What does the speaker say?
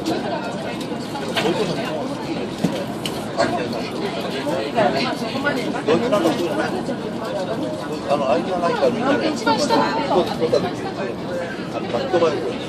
間がないからみんなね、一番下のそうです、取った時に巻き込まれる。